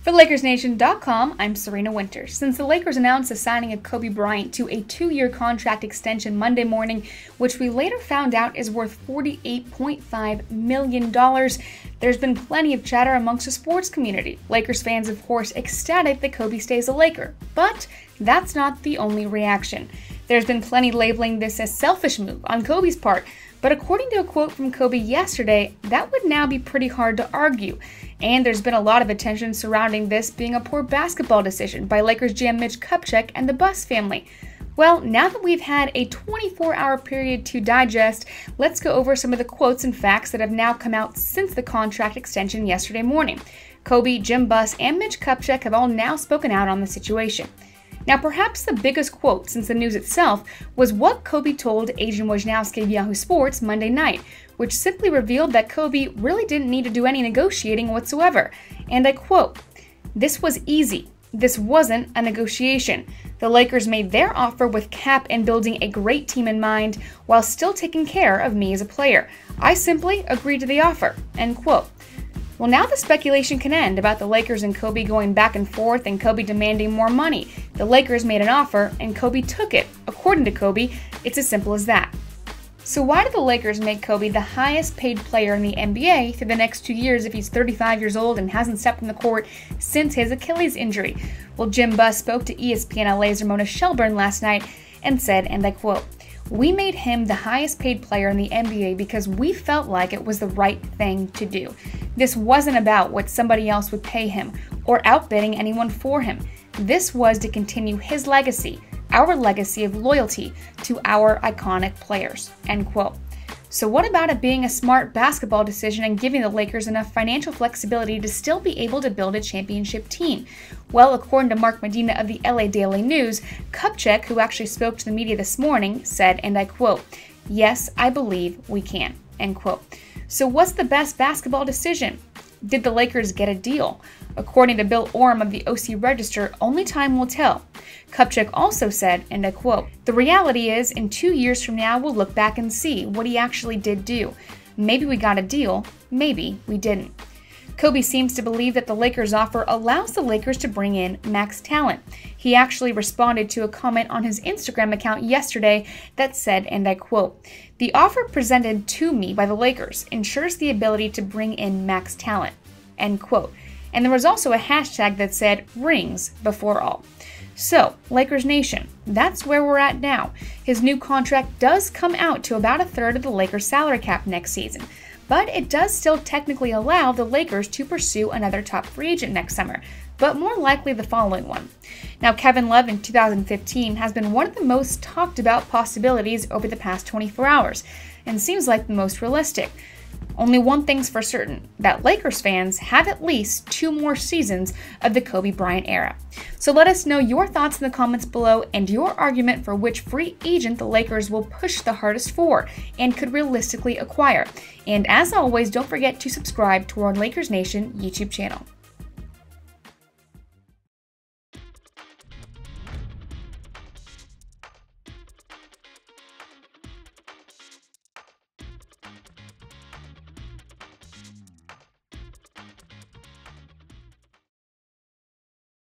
For LakersNation.com, I'm Serena Winters. Since the Lakers announced the signing of Kobe Bryant to a 2-year contract extension Monday morning, which we later found out is worth $48.5 million, there's been plenty of chatter amongst the sports community. Lakers fans, of course, ecstatic that Kobe stays a Laker. But that's not the only reaction. There's been plenty labeling this a selfish move on Kobe's part, but according to a quote from Kobe yesterday, that would now be pretty hard to argue. And there's been a lot of attention surrounding this being a poor basketball decision by Lakers GM Mitch Kupchak and the Buss family. Well, now that we've had a 24-hour period to digest, let's go over some of the quotes and facts that have now come out since the contract extension yesterday morning. Kobe, Jim Buss, and Mitch Kupchak have all now spoken out on the situation. Now, perhaps the biggest quote since the news itself was what Kobe told Adrian Wojnarowski of Yahoo Sports Monday night, which simply revealed that Kobe really didn't need to do any negotiating whatsoever. And I quote, "This was easy. This wasn't a negotiation. The Lakers made their offer with cap and building a great team in mind while still taking care of me as a player. I simply agreed to the offer." End quote. Well, now the speculation can end about the Lakers and Kobe going back and forth and Kobe demanding more money. The Lakers made an offer and Kobe took it. According to Kobe, it's as simple as that. So why did the Lakers make Kobe the highest paid player in the NBA for the next 2 years if he's 35 years old and hasn't stepped on the court since his Achilles injury? Well, Jim Buss spoke to ESPN LA's Ramona Shelburne last night and said, and I quote, "We made him the highest paid player in the NBA because we felt like it was the right thing to do. This wasn't about what somebody else would pay him or outbidding anyone for him. This was to continue his legacy, our legacy of loyalty to our iconic players." End quote. So what about it being a smart basketball decision and giving the Lakers enough financial flexibility to still be able to build a championship team? Well, according to Mark Medina of the LA Daily News, Kupchak, who actually spoke to the media this morning, said, and I quote, "Yes, I believe we can." End quote. So what's the best basketball decision? Did the Lakers get a deal? According to Bill Oram of the OC Register, only time will tell. Kupchak also said, and I quote, "The reality is, in 2 years from now, we'll look back and see what he actually did do. Maybe we got a deal, maybe we didn't." Kobe seems to believe that the Lakers' offer allows the Lakers to bring in max talent. He actually responded to a comment on his Instagram account yesterday that said, and I quote, "The offer presented to me by the Lakers ensures the ability to bring in max talent." End quote. And there was also a hashtag that said rings before all. So, Lakers Nation, that's where we're at now. His new contract does come out to about a third of the Lakers' salary cap next season, but it does still technically allow the Lakers to pursue another top free agent next summer, but more likely the following one. Now, Kevin Love in 2015 has been one of the most talked about possibilities over the past 24 hours, and seems like the most realistic. Only one thing's for certain, that Lakers fans have at least 2 more seasons of the Kobe Bryant era. So let us know your thoughts in the comments below and your argument for which free agent the Lakers will push the hardest for and could realistically acquire. And as always, don't forget to subscribe to our Lakers Nation YouTube channel.